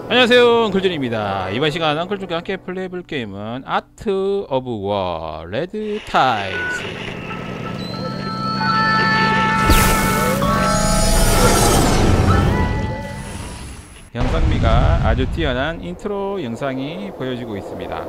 안녕하세요, 엉클준입니다. 이번 시간 엉클준과 함께 플레이해볼 게임은 아트 오브 워 레드 타이즈. 영상미가 아주 뛰어난 인트로 영상이 보여지고 있습니다.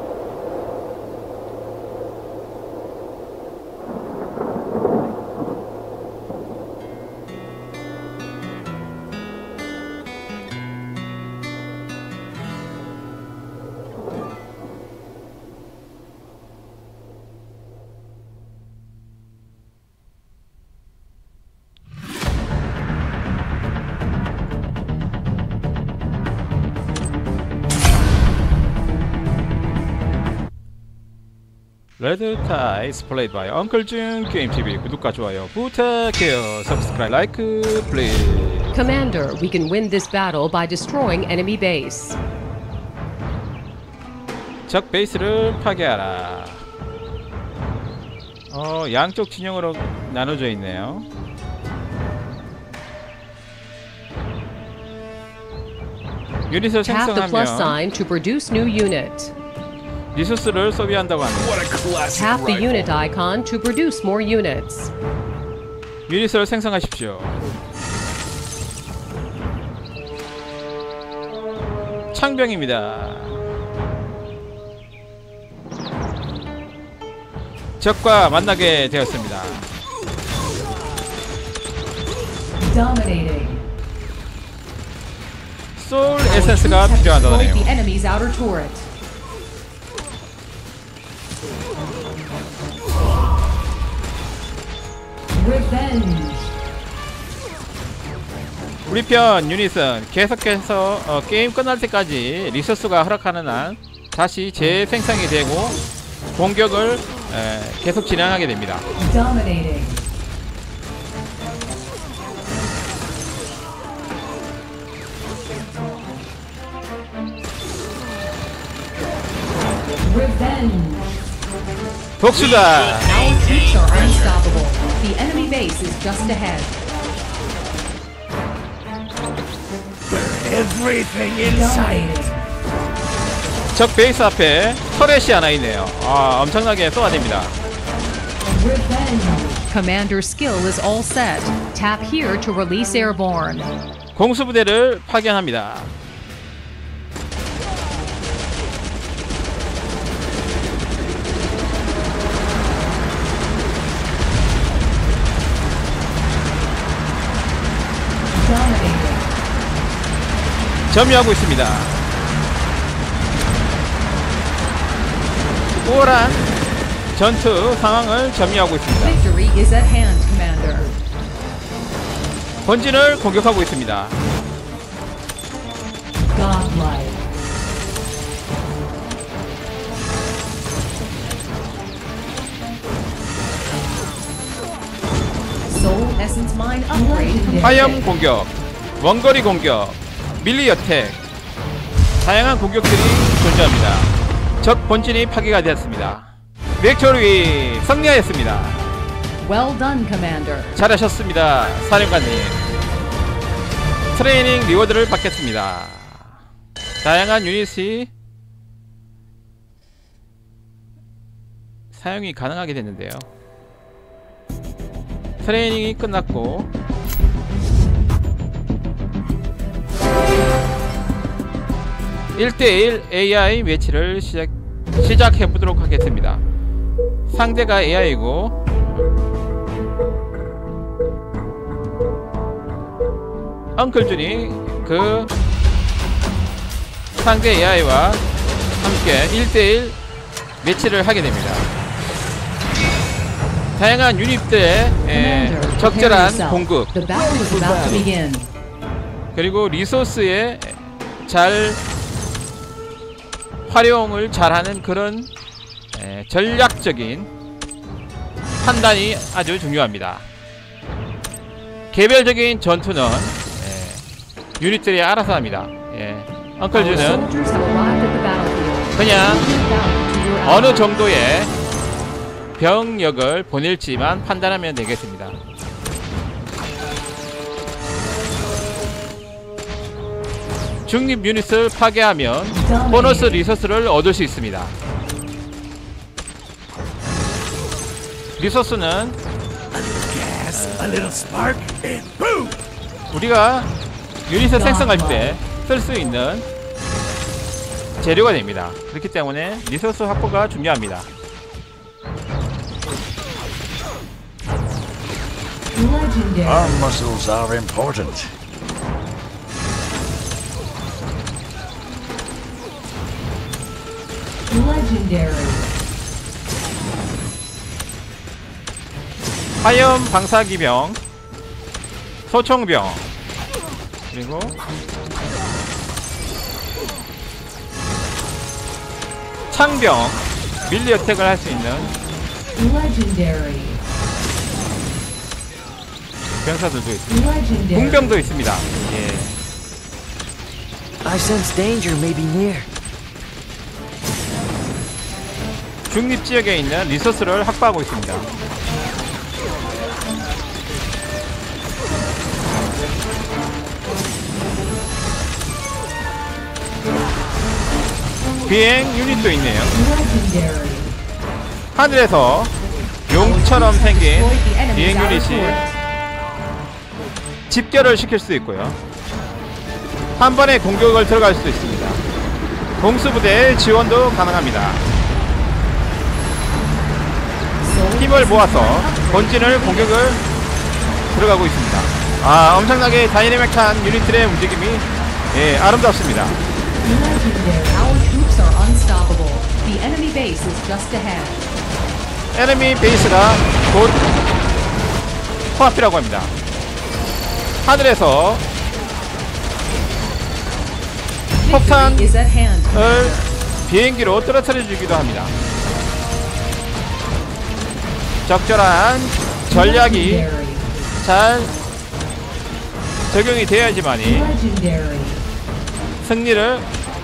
레드 타이즈 played by 엉클준 게임TV. 구독과 좋아요 부탁해요. Subscribe, like, please. Commander, we can win this battle by destroying enemy base. 적 베이스를 파괴하라. 양쪽 진영으로 나눠져 있네요. 유닛을 Tap the plus 생성하면 sign to produce new unit. 리소스를 소비한다고 합니다. Tap the unit icon to produce more units. 유닛을 생성하십시오. 창병입니다. 적과 만나게 되었습니다. Dominating. 소울 에센스가 필요하다네요. The enemy's outer turret. Revenge. 우리 편 유닛은 계속해서 게임 끝날 때까지 리소스가 허락하는 한 다시 재생성이 되고 공격을 계속 진행하게 됩니다. Dominating. Revenge. 복수다. Our troops are unstoppable. The enemy base is just ahead. Everything inside. Dominating. 적 베이스 앞에 터렛이 하나 있네요. 엄청나게 쏘아댑니다. Revenge. Commander skill is all set. Tap here to release airborne. 공수부대를 파견합니다. Dominating. 점유하고 있습니다. 우월한 전투 상황을 점유하고 있습니다. Victory is at hand, Commander. 본진을 공격하고 있습니다. Godlike. Soul Essence Mine upgrade. 화염 공격, 원거리 공격, 밀리 어택, 다양한 공격들이 존재합니다. 적 본진이 파괴가 되었습니다. 빅토리 승리하였습니다. Well done, Commander. 잘하셨습니다, 사령관님. 트레이닝 리워드를 받겠습니다. 다양한 유닛이 사용이 가능하게 됐는데요. 트레이닝이 끝났고 1대1 AI 매치를 시작해보도록 하겠습니다. 상대가 AI고 엉클준이 그 상대 AI와 함께 1대1 매치를 하게 됩니다. 다양한 유닛들의 Commander, prepare 적절한 yourself. 공급 The battle is about to begin. 그리고 리소스의 잘 활용을 잘하는 그런 전략적인 판단이 아주 중요합니다. 개별적인 전투는 유닛들이 알아서 합니다. Our 엉클준은 soldiers have arrived at the battlefield. 그냥 Bow to your 어느 ally. 정도의 병력을 보낼지만 판단하면 되겠습니다. 중립 유닛을 파괴하면 보너스 리소스를 얻을 수 있습니다. 리소스는 우리가 유닛을 생성할 때 쓸 수 있는 재료가 됩니다. 그렇기 때문에 리소스 확보가 중요합니다. Our muscles are important. Legendary. 화염 방사기병, 소총병, 그리고 창병, 밀리 어택을 할 수 있는 Legendary. 병사들도 있습니다. Legendary. 궁병도 있습니다. 예. I sense danger may be near. 중립 지역에 있는 리소스를 확보하고 있습니다. 비행 유닛도 있네요. Legendary. 하늘에서 용처럼 생긴 비행 유닛이 집결을 시킬 수 있고요. 한 번에 공격을 들어갈 수 있습니다. 공수부대의 지원도 가능합니다. 힘을 모아서 본진을 공격을 들어가고 있습니다. 아, 엄청나게 다이내믹한 유닛들의 움직임이 아름답습니다. Legendary. Our troops are unstoppable. The enemy base is just ahead. 에너미 베이스가 곧 코앞이라고 합니다. 하늘에서 폭탄을 Victory is at hand. 비행기로 떨어뜨려 주기도 합니다. 적절한 전략이 Legendary. 잘 적용이 되어야지만이 Legendary. 승리를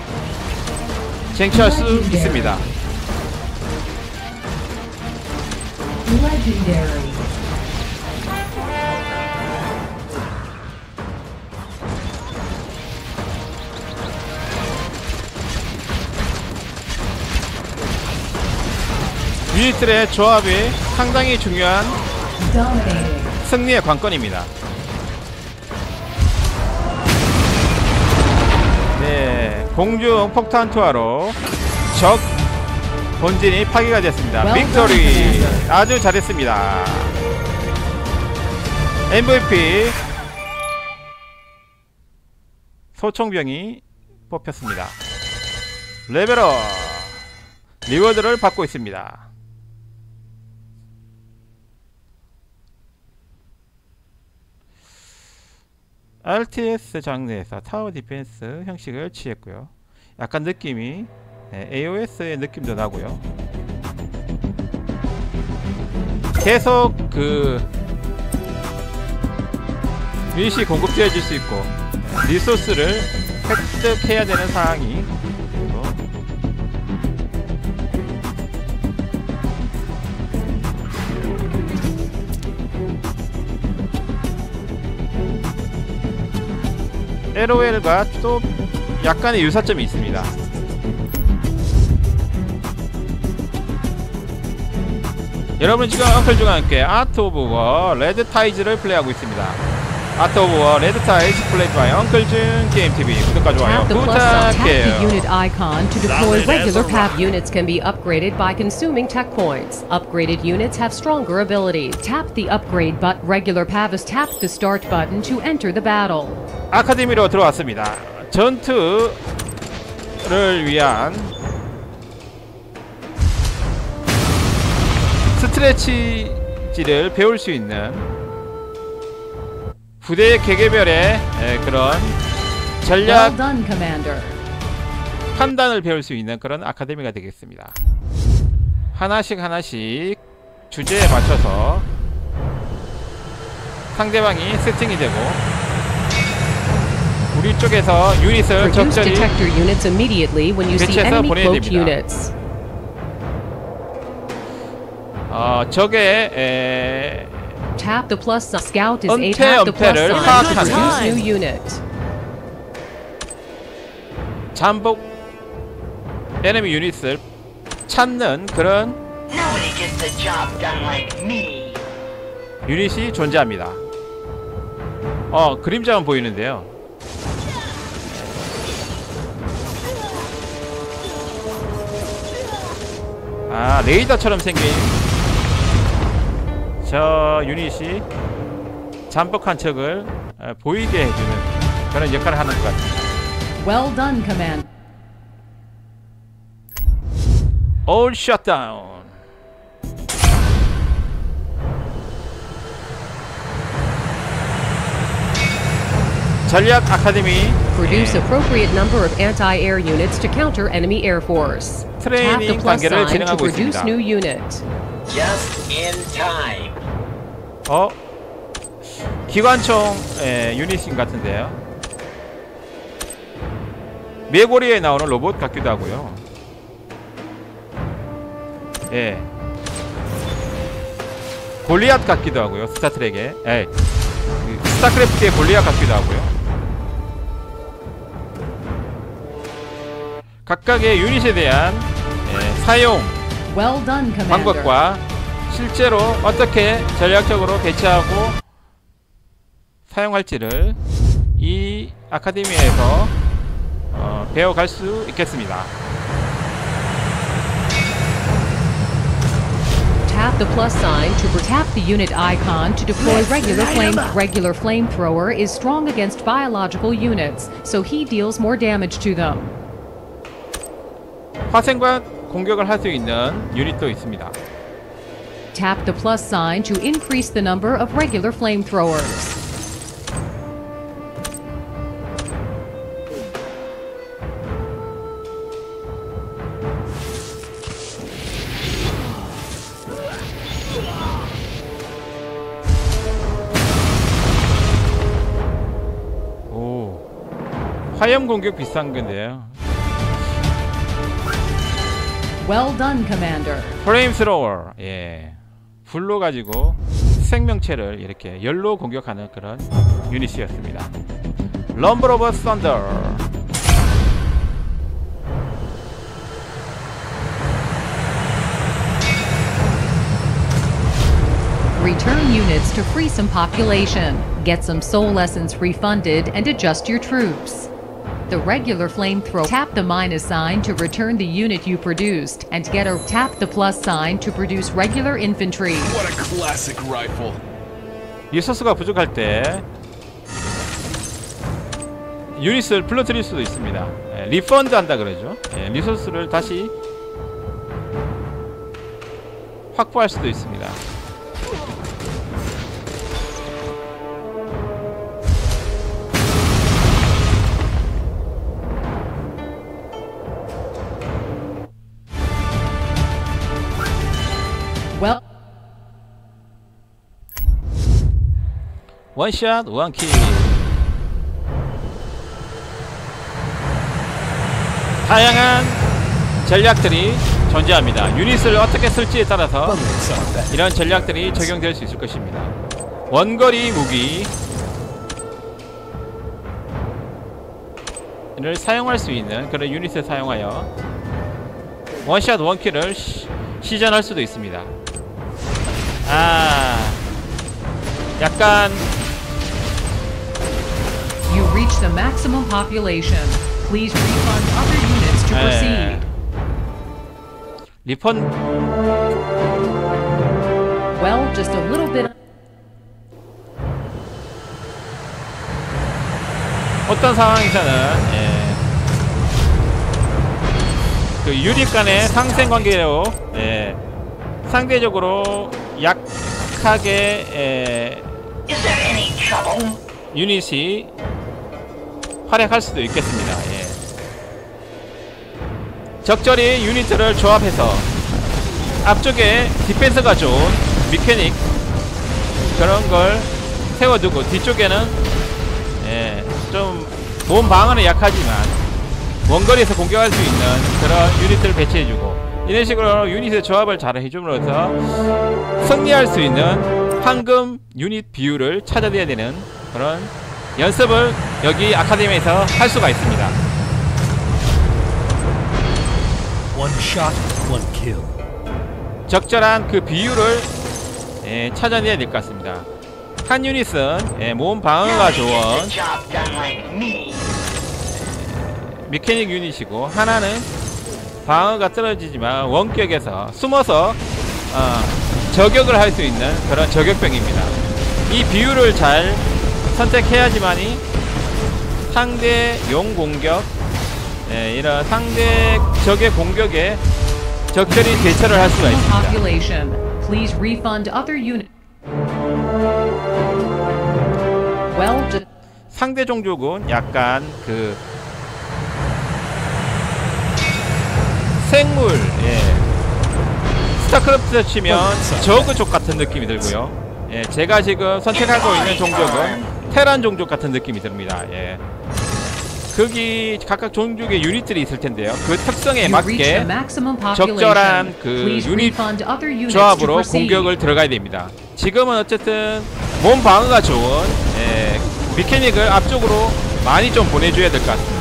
쟁취할 수 있습니다. Legendary. 유닛들의 조합이 상당히 중요한 Dominating. 승리의 관건입니다. 네, 공중 폭탄 투하로 적 본진이 파괴가 됐습니다. Well 빅토리 done, Commander. 아주 잘했습니다. MVP 소총병이 뽑혔습니다. 레벨업 리워드를 받고 있습니다. RTS 장르에서 타워 디펜스 형식을 취했고요. 약간 느낌이 AOS의 느낌도 나고요. 계속 그 유닛이 공급되어질 수 있고 리소스를 획득해야 되는 상황이 그리고 LOL과 또 약간의 유사점이 있습니다. 여러분 지금 엉클중과 함께 아트 오브 워 레드 타이즈를 플레이하고 있습니다. 아트 오브 워 레드 타이즈 플레이드 바이 엉클중 게임TV 구독과 좋아요 Tap the plus tap the 부탁해요. unit icon to deploy regular pav units can be upgraded by consuming tech points. Upgraded units have stronger abilities. Tap the upgrade but regular pavs tap the start button to enter the battle. 아카데미로 들어왔습니다. 전투를 위한 스트레치지를 배울 수 있는 부대 개개별의 그런 Well 전략 done, Commander. 판단을 배울 수 있는 그런 아카데미가 되겠습니다. 하나씩 주제에 맞춰서 상대방이 세팅이 되고 우리 쪽에서 유닛을 Produce 적절히 detector units immediately when you see 배치해서 enemy 보내야 cloaked 됩니다. units. 적의 Tap the plus scout is 은퇴, a tap the plus 은폐를 sign to 파악하는 produce new unit. 잠복 에너미 유닛을 찾는 그런 Nobody gets the job done like me. 유닛이 존재합니다. 그림자만 보이는데요. 레이더처럼 생긴 저 유닛이 잠복한 척을 보이게 해주는 그런 역할을 하는 것 같습니다. Well done, Command. All shut down. 전략 아카데미 Produce appropriate number of anti-air units to counter enemy air force. Tap the 트레이닝 plus 단계를 sign to 진행하고 produce 있습니다. new unit. Just in time. 기관총 유닛인 같은데요. 메고리에 나오는 로봇 같기도 하고요. 예. 골리앗 같기도 하고요. 스타트랙에. 스타크래프트의 골리앗 같기도 하고요. 각각의 유닛에 대한 사용 Well done, Commander. 방법과 실제로 어떻게 전략적으로 배치하고 사용할지를 이 아카데미에서 배워갈 수 있겠습니다. Tap the plus sign to tap the unit icon to deploy regular flamethrower is strong against biological units, so he deals more damage to them. 화생과 공격을 할 수 있는 유닛도 있습니다. Tap the plus sign to increase the number of regular flamethrowers. 화염 공격 비싼 건데요. Well done, Commander. 플레임스로워, 불로 가지고 생명체를 이렇게 열로 공격하는 그런 유닛이었습니다. 럼블 오브 썬더. Return units to free some population. Get some soul essence refunded and adjust your troops. The regular flamethrower. Tap the minus sign to return the unit you produced and tap the plus sign to produce regular infantry. What a classic rifle. 리소스가 부족할 때 유닛을 불러들일 수도 있습니다. 리펀드 한다 그러죠. 리소스를 다시 확보할 수도 있습니다. Well, 원샷 원킬. 다양한 전략들이 존재합니다. 유닛을 어떻게 쓸지에 따라서 이런 전략들이 적용될 수 있을 것입니다. 원거리 무기를 사용할 수 있는 그런 유닛을 사용하여 원샷 원킬을 시전할 수도 있습니다. 약간 You reach the maximum population. Please refund other units to proceed. 리펀 Well, just a little bit. 어떤 상황에서는 그 유닛 간의 상생 관계로 상대적으로 약하게 Is there any trouble? 유닛이 활약할 수도 있겠습니다. 적절히 유닛들을 조합해서 앞쪽에 디펜스가 좋은 미케닉 그런 걸 세워두고 뒤쪽에는 좀 몸 방어는 약하지만 원거리에서 공격할 수 있는 그런 유닛들을 배치해주고 이런 식으로 유닛의 조합을 잘 해줌으로써 승리할 수 있는 황금 유닛 비율을 찾아내야 되는 그런 연습을 여기 아카데미에서 할 수가 있습니다. One shot, one kill. 적절한 그 비율을 찾아내야 될 것 같습니다. 한 유닛은 몸 방어가 좋은 Get the job done like me. 메케닉 유닛이고, 하나는 방어가 떨어지지만 원격에서 숨어서 저격을 할 수 있는 그런 저격병입니다. 이 비율을 잘 선택해야지만이 상대 용 공격, 이런 상대 적의 공격에 적절히 대처를 할 수가 있습니다. Population. Please refund other unit. Well, 상대 종족은 약간 그 생물, 스타크래프트 치면 저그족 같은 느낌이 들고요. 제가 지금 선택하고 있는 종족은 테란 종족 같은 느낌이 듭니다. 거기 각각 종족의 유닛들이 있을 텐데요. 그 특성에 맞게 적절한 그 유닛 조합으로 공격을 들어가야 됩니다. 지금은 어쨌든 몸 방어가 좋은 메케닉을 앞쪽으로 많이 좀 보내줘야 될 것 같습니다.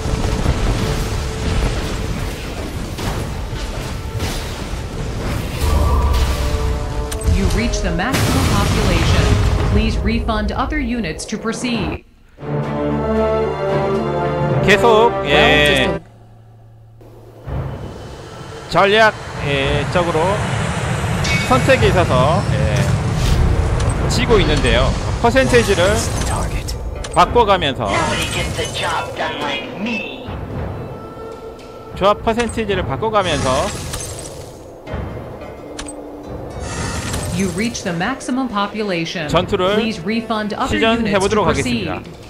You reach the maximum population. Please refund other units to proceed. 계속 전략적으로 선택에 있어서 지고 있는데요. 퍼센테이지를 바꿔가면서 Nobody gets the job done like me. 조합 퍼센테이지를 바꿔가면서 You reach the maximum population. 전투를 Please refund other 시전해 units to 보도록 proceed. 하겠습니다.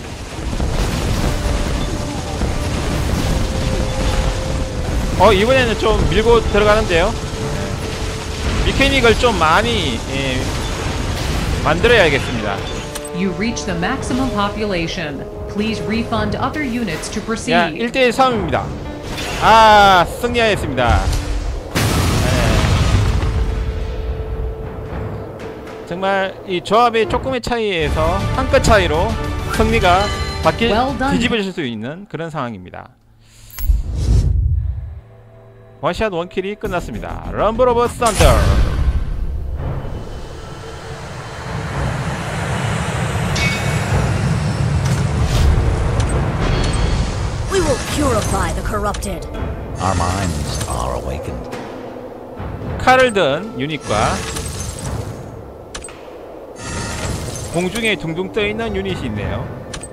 이번에는 좀 밀고 들어가는데요. 메케닉을 좀 많이 만들어야겠습니다. You reach the maximum population. Please refund other units to 야, proceed. 1대1 싸움입니다. 승리하였습니다. 정말 이 조합의 조금의 차이에서 한 끗 차이로 승리가 Well done. 뒤집어질 수 있는 그런 상황입니다. 원샷 원킬이 끝났습니다. 럼블 오브 썬더. We will purify the corrupted. Our minds are awakened. 칼을 든 유닛과 공중에 둥둥 떠있는 유닛이 있네요.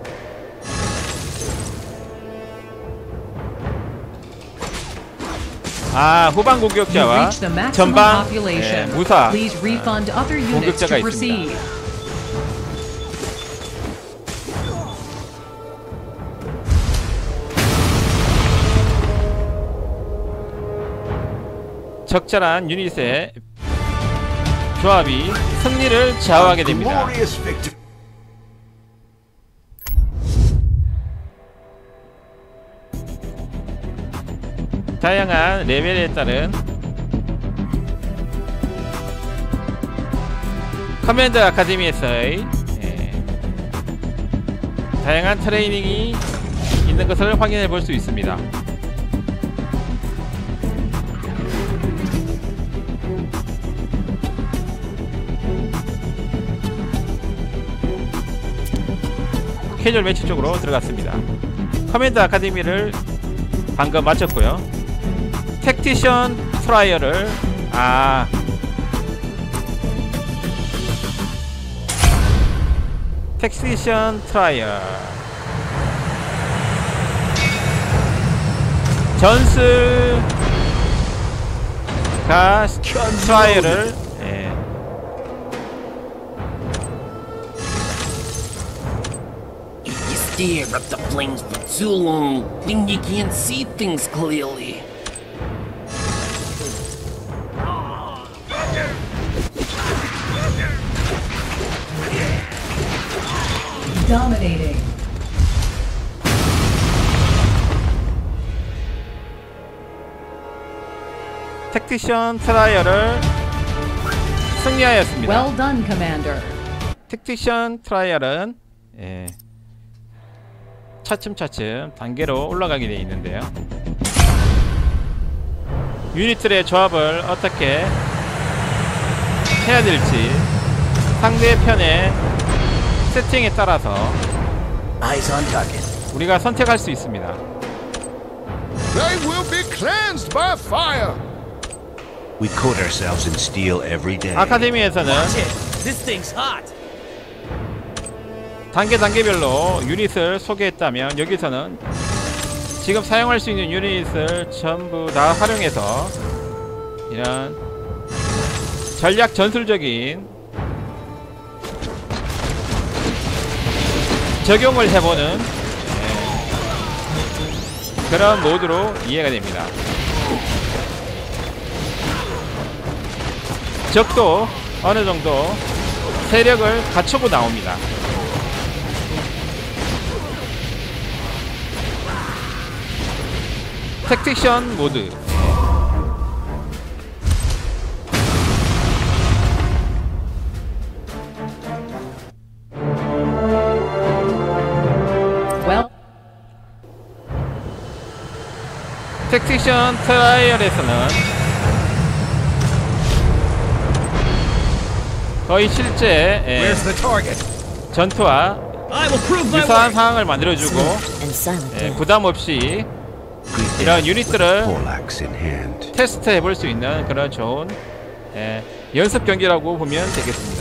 후방 You 공격자와 reach the maximum 전방 population. 무사 Please refund other units 공격자가 to 있습니다. proceed. 적절한 유닛의 조합이 승리를 좌우하게 됩니다. Glorious victory. 다양한 레벨에 따른 커맨드 아카데미에서의 다양한 트레이닝이 있는 것을 확인해 볼 수 있습니다. 캐주얼 매치 쪽으로 들어갔습니다. 커맨드 아카데미를 방금 마쳤고요. 택티션 트라이얼을 택티션 트라이얼 전술가 트라이얼을 If you stare at the flames for too long, then you can't see things clearly. Dominating. 택티션 트라이얼을 승리하였습니다. Well done, Commander. 택티션 트라이얼은 차츰차츰 단계로 올라가게 되어 있는데요. 유닛들의 조합을 어떻게 해야 될지 상대편의 세팅에 따라서 Eyes on target. 우리가 선택할 수 있습니다. They will be cleansed by fire. We coat ourselves in steel every day. 아카데미에서는 This thing's hot. 단계별로 유닛을 소개했다면 여기서는 지금 사용할 수 있는 유닛을 전부 다 활용해서 이런 전략 전술적인 적용을 해보는 그런 모드로 이해가 됩니다. 적도 어느 정도 세력을 갖추고 나옵니다. 택티션 모드. 택티션 트라이얼에서는 거의 실제 전투와 유사한 상황을 만들어주고 부담 없이 이런 유닛들을 테스트 해볼 수 있는 그런 좋은 연습 경기라고 보면 되겠습니다.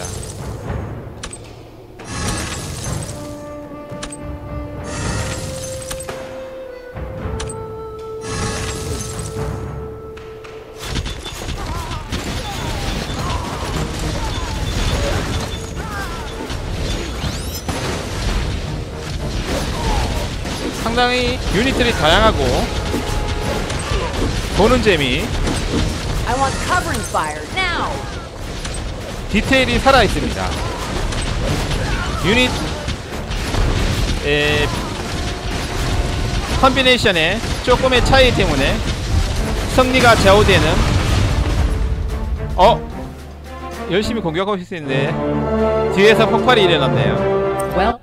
상당히 유닛들이 다양하고 보는 재미, I want covering fire now. 디테일이 살아 있습니다. 유닛 컨비네이션의 조금의 차이 때문에 승리가 좌우되는 열심히 공격하고 있는데 뒤에서 폭발이 일어났네요.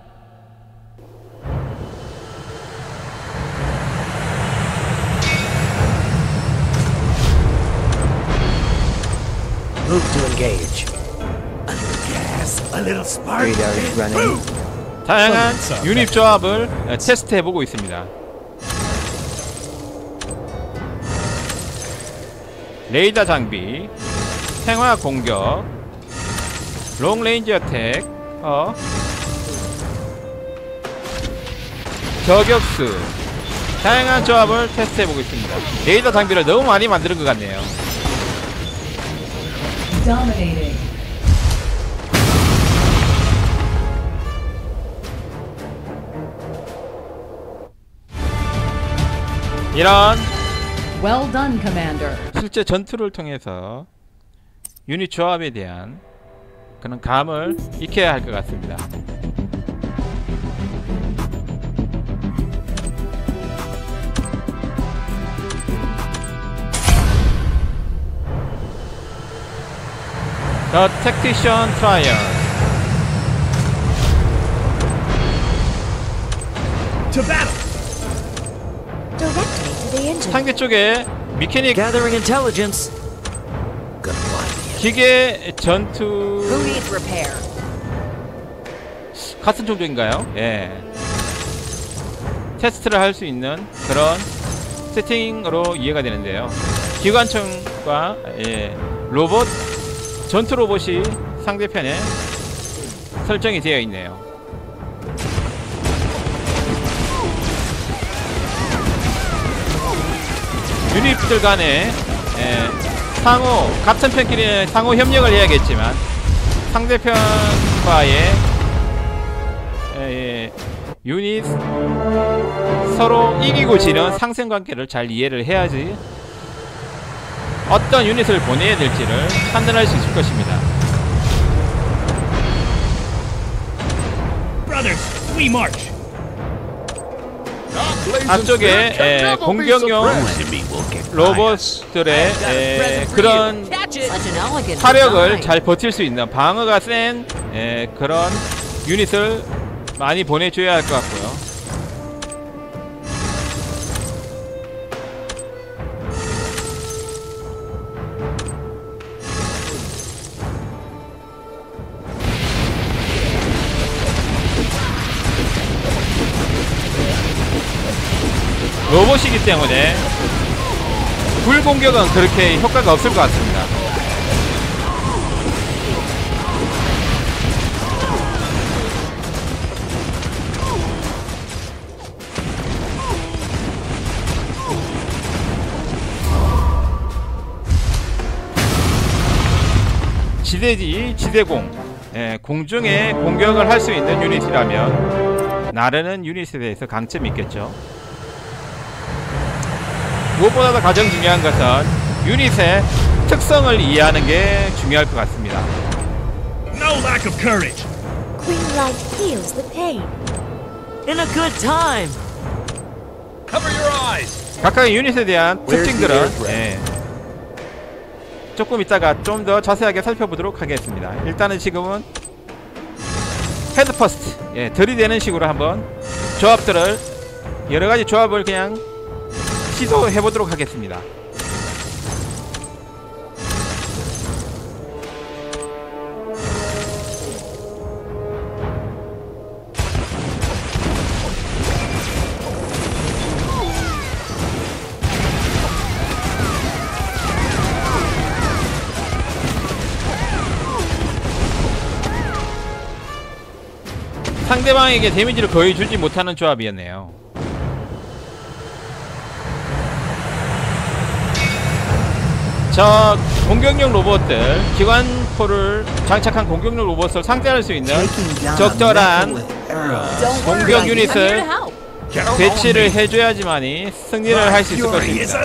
Move to engage. A little gas, a little spark. Radar is running. 다양한 유닛 조합을 테스트 해보고 있습니다. 레이더 장비, 생화 공격, 롱 레인지 어택, 저격수, 다양한 조합을 테스트 해보고 있습니다. 레이더 장비를 너무 많이 만드는 것 같네요. Dominating. 이런 Well done, Commander. 실제 전투를 통해서 유닛 조합에 대한 그런 감을 익혀야 할 것 같습니다. The Tactician Trial. To battle. Directly to the engine. 상대 쪽에 미케닉 Gathering intelligence. 기계 전투 Who needs repair? 같은 종족인가요? 예. 테스트를 할 수 있는 그런 세팅으로 이해가 되는데요. 기관총과 로봇 전투 로봇이 상대편에 설정이 되어 있네요. 유닛들 간에 상호 같은 편끼리는 상호 협력을 해야겠지만 상대편과의 유닛 서로 이기고 지는 상생관계를 잘 이해를 해야지 어떤 유닛을 보내야 될지를 판단할 수 있을 것입니다. Brothers, we march. 앞쪽에 공격용 로봇들의 그런 화력을 잘 버틸 수 있는 방어가 센 그런 유닛을 많이 보내줘야 할 것 같고요. 로봇이기 때문에 불 공격은 그렇게 효과가 없을 것 같습니다. 지대지, 지대공, 예, 공중에 공격을 할 수 있는 유닛이라면 나르는 유닛에 대해서 강점이 있겠죠. 무엇보다도 가장 중요한 것은 유닛의 특성을 이해하는 게 중요할 것 같습니다. No lack of courage. Queen Light feels the pain. In a good time. Cover your eyes. 각각의 유닛에 대한 특징들은 조금 이따가 좀 더 자세하게 살펴보도록 하겠습니다. 일단은 지금은 헤드 퍼스트, 들이대는 식으로 한번 조합들을, 여러가지 조합을 그냥 시도해보도록 하겠습니다. 상대방에게 데미지를 거의 주지 못하는 조합이었네요. 저 공격용 로봇들, 기관포를 장착한 공격용 로봇을 상대할 수 있는 적절한 공격 유닛을 배치를 해줘야지만이 승리를 할 수 있을 것입니다.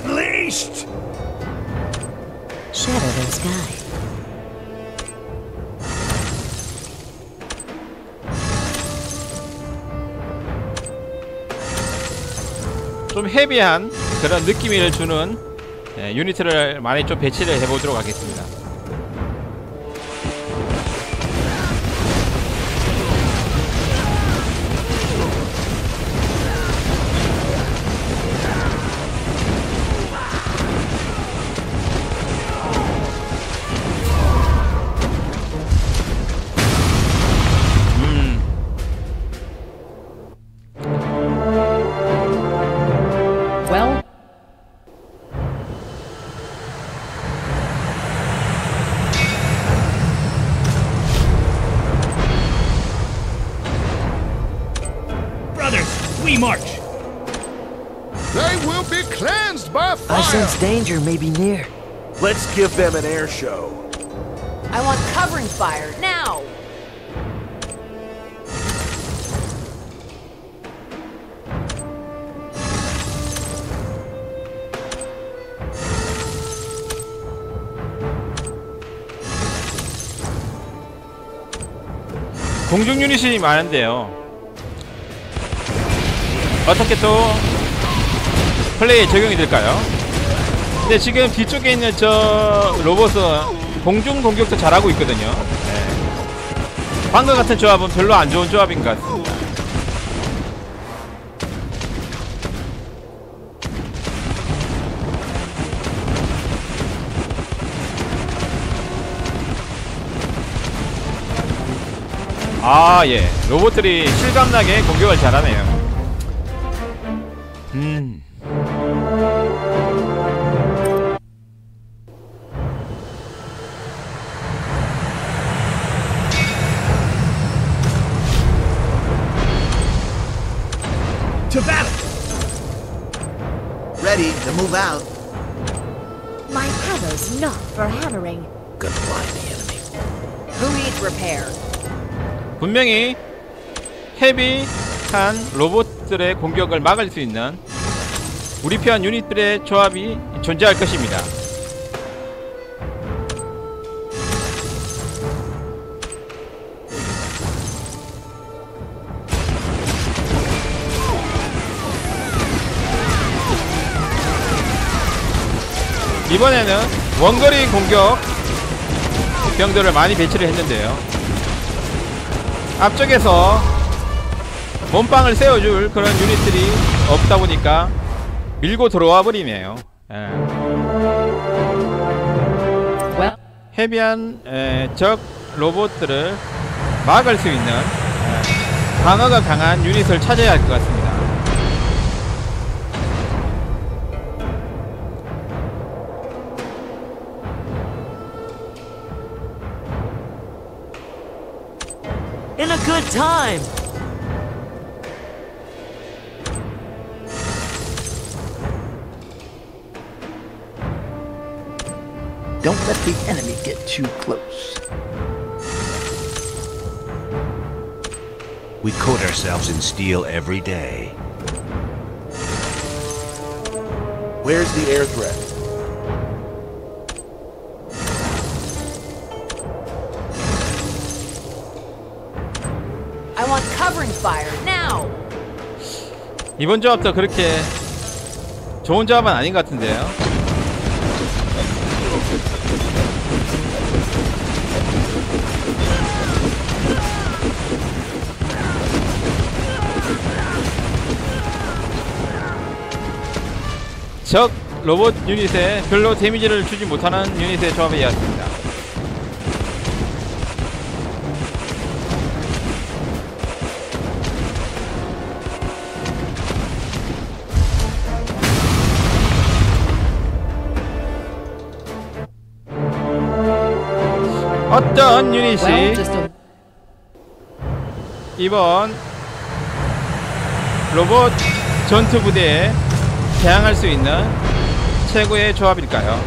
Shatter their sky. 좀 헤비한 그런 느낌을 주는 유닛을 많이 좀 배치를 해보도록 하겠습니다. Well, Brothers, we march. They will be cleansed by fire. I sense danger may be near. Let's give them an air show. I want covering fire now. 공중 유닛이 많은데요. 어떻게 또 플레이에 적용이 될까요? 근데 지금 뒤쪽에 있는 저 로봇은 공중 공격도 잘하고 있거든요. 방금 같은 조합은 별로 안 좋은 조합인 것 같습니다. 아, 예. 로봇들이 실감나게 공격을 잘하네요. To battle. Ready to move out. My hammer's not for hammering. Gonna blind the enemy. Who needs repair? 분명히 헤비한 로봇들의 공격을 막을 수 있는 우리 편 유닛들의 조합이 존재할 것입니다. 이번에는 원거리 공격 병들을 많이 배치를 했는데요. 앞쪽에서 몸빵을 세워줄 그런 유닛들이 없다 보니까 밀고 들어와 버리네요. 헤비한 적 로봇들을 막을 수 있는 방어가 강한 유닛을 찾아야 할 것 같습니다. in a good time. Don't let the enemy get too close. We coat ourselves in steel every day. Where's the air threat? I want covering fire now. 이번 조합도 그렇게 좋은 조합은 아닌 것 같은데요. 적 로봇 유닛에 별로 데미지를 주지 못하는 유닛의 조합이었습니다. 어떤 유닛이 이번 로봇 전투 부대에 대항할 수 있는 최고의 조합일까요?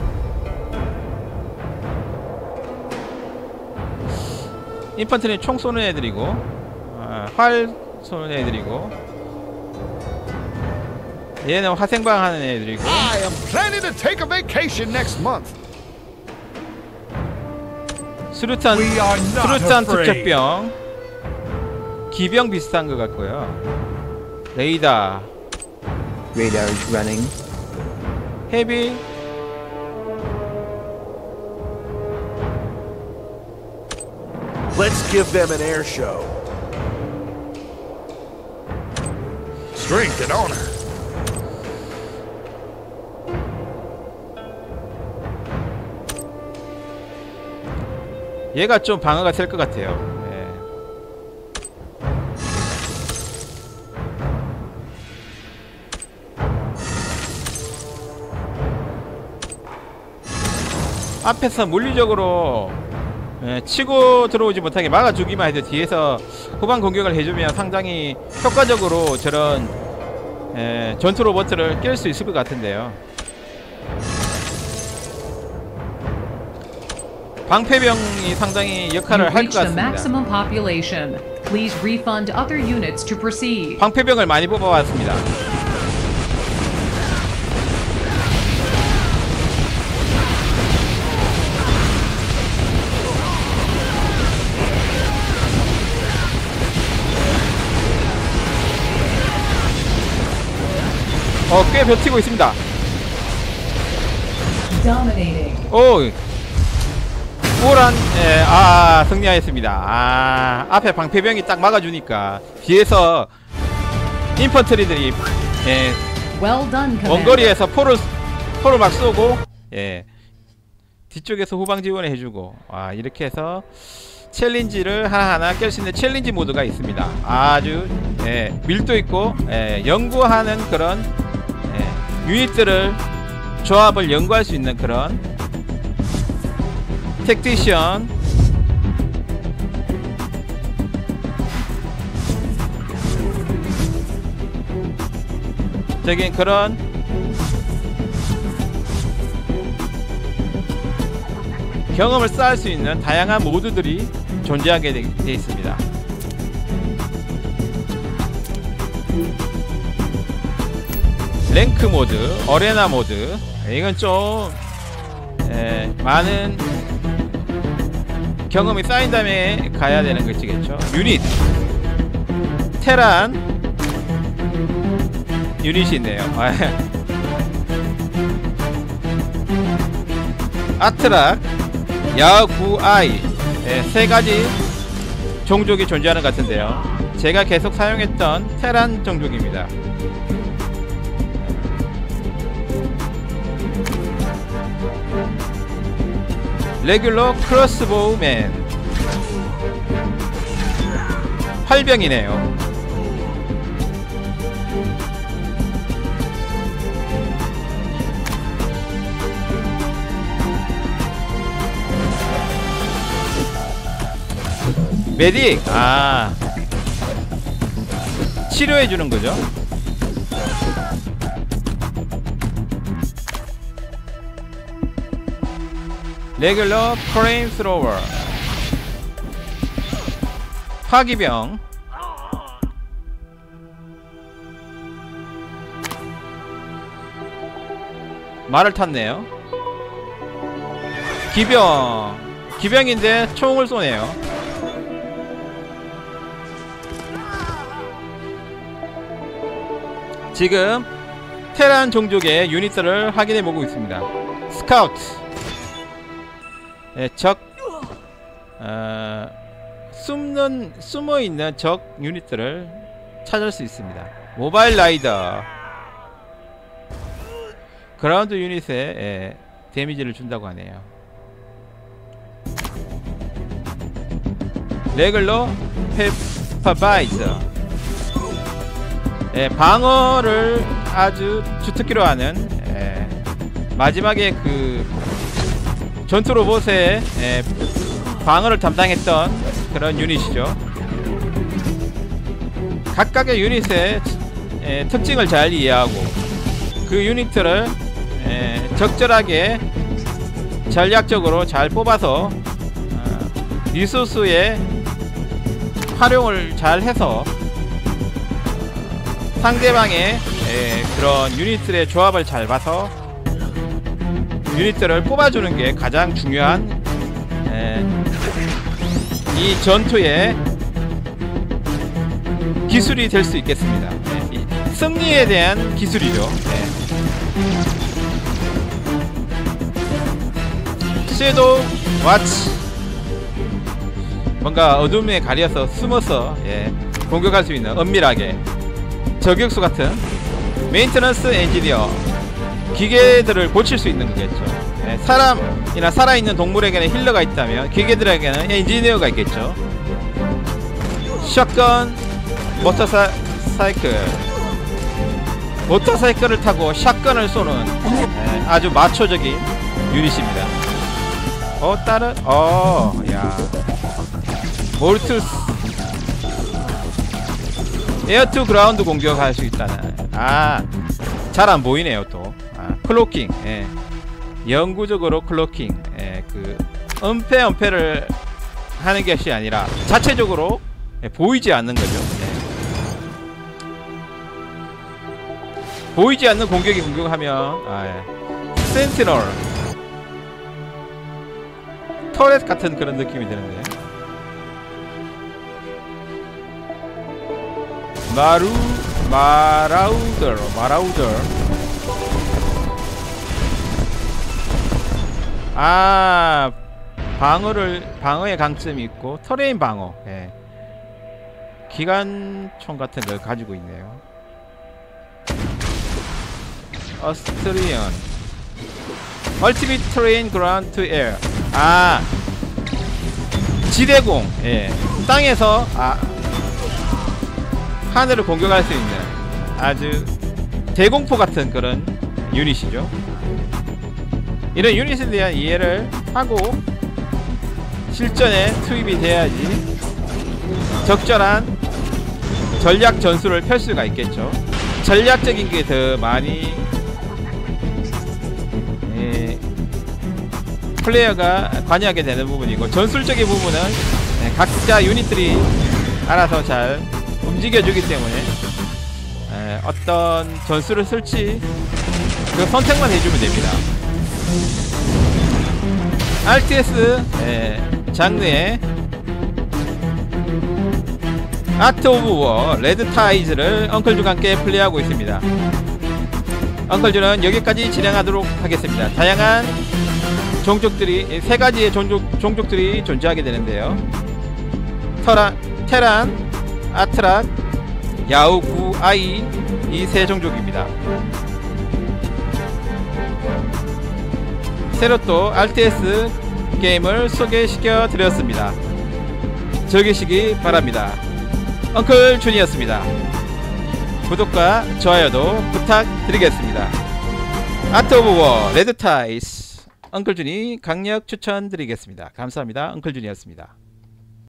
인펀트리 총 쏘는 애들이고, 활 쏘는 애들이고, 얘는 화생방 하는 애들이고. I am planning to take a vacation next month. 수류탄 특적병, 기병 비슷한 것 같고요. 레이더. Radar is running. 헤비. Let's give them an air show. Strength and honor. 얘가 좀 방어가 될 것 같아요. 네. 앞에서 물리적으로 치고 들어오지 못하게 막아주기만 해도 뒤에서 후방 공격을 해주면 상당히 효과적으로 저런 전투 로봇을 깰 수 있을 것 같은데요. 방패병이 상당히 역할을 할 것 같습니다. 방패병을 많이 뽑아왔습니다. 꽤 버티고 있습니다. 오, 우월한, 승리하였습니다. 앞에 방패병이 딱 막아주니까 뒤에서 인펀트리들이 원거리에서 포를 막 쏘고, 뒤쪽에서 후방 지원을 해주고, 이렇게 해서 챌린지를 하나하나 깰 수 있는 챌린지 모드가 있습니다. 아주 밀도 있고 연구하는 그런 유닛들을 조합을 연구할 수 있는 그런 택티션 적인 그런 경험을 쌓을 수 있는 다양한 모드들이 존재하게 되어 있습니다. 랭크 모드, 어레나 모드, 이건 좀 많은 경험이 쌓인 다음에 가야 되는 것이겠죠. 유닛, 테란 유닛이 있네요. 아트락, 야구아이, 세 가지 종족이 존재하는 것 같은데요. 제가 계속 사용했던 테란 종족입니다. 레귤러 크로스보우맨, 활병이네요. 메딕! 아, 치료해주는 거죠. 레귤러 프레임스로워, 파기병, 말을 탔네요. 기병, 기병인데 총을 쏘네요. 지금 테란 종족의 유닛들을 확인해 보고 있습니다. 스카우트, 네, 적, 숨어 있는 적 유닛들을 찾을 수 있습니다. 모바일 라이더, 그라운드 유닛에 데미지를 준다고 하네요. 레귤러 페퍼바이저, 방어를 아주 주특기로 하는, 마지막에 그 전투 로봇의 방어를 담당했던 그런 유닛이죠. 각각의 유닛의 특징을 잘 이해하고 그 유닛들을 적절하게 전략적으로 잘 뽑아서 리소스의 활용을 잘 해서 상대방의 그런 유닛들의 조합을 잘 봐서 유닛들을 뽑아주는 게 가장 중요한 이 전투의 기술이 될 수 있겠습니다. 승리에 대한 기술이죠. 섀도우 와치, 뭔가 어둠에 가려서 숨어서 공격할 수 있는, 은밀하게 저격수 같은 메인테넌스 엔지니어, 기계들을 고칠 수 있는 거겠죠. 사람이나 살아있는 동물에게는 힐러가 있다면 기계들에게는 엔지니어가 있겠죠. 샷건 모터사이클을 타고 샷건을 쏘는 아주 마초적인 유닛입니다. 다른 야, 몰투스, 에어 투 그라운드 공격할 수 있다는, 잘 안 보이네요. 또 클로킹, 영구적으로 클로킹, 그 은폐를 하는 것이 아니라 자체적으로 보이지 않는 거죠. 보이지 않는 공격이 공격하면 센티널, 터렛 같은 그런 느낌이 드는데, 마라우더, 방어의 강점이 있고 터레인 방어, 기관총 같은 걸 가지고 있네요. 어스트리언 멀티비 트레인 그라운드 투 에어, 지대공, 땅에서 하늘을 공격할 수 있는 아주 대공포 같은 그런 유닛이죠. 이런 유닛에 대한 이해를 하고 실전에 투입이 돼야지 적절한 전략 전술을 펼 수가 있겠죠. 전략적인 게 더 많이 플레이어가 관여하게 되는 부분이고, 전술적인 부분은 각자 유닛들이 알아서 잘 움직여주기 때문에 어떤 전술을 쓸지 그 선택만 해주면 됩니다. RTS 장르의 아트 오브 워 레드 타이즈를 엉클주가 함께 플레이하고 있습니다. 엉클주는 여기까지 진행하도록 하겠습니다. 다양한 종족들이, 세 가지의 종족들이 존재하게 되는데요. 테란, 아트락, 야우구, 아이, 이 세 종족입니다. 새로 또 RTS 게임을 소개시켜 드렸습니다. 즐기시기 바랍니다. 엉클 준이었습니다. 구독과 좋아요도 부탁드리겠습니다. 아트 오브 워 레드 타이스 엉클 준이 강력 추천드리겠습니다. 감사합니다. 엉클 준이었습니다.